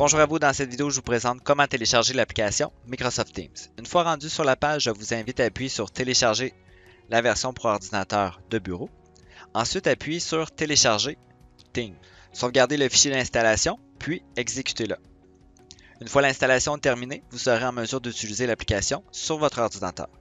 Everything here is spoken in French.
Bonjour à vous, dans cette vidéo, je vous présente comment télécharger l'application Microsoft Teams. Une fois rendu sur la page, je vous invite à appuyer sur télécharger la version pour ordinateur de bureau. Ensuite, appuyez sur télécharger Teams. Sauvegardez le fichier d'installation, puis exécutez-le. Une fois l'installation terminée, vous serez en mesure d'utiliser l'application sur votre ordinateur.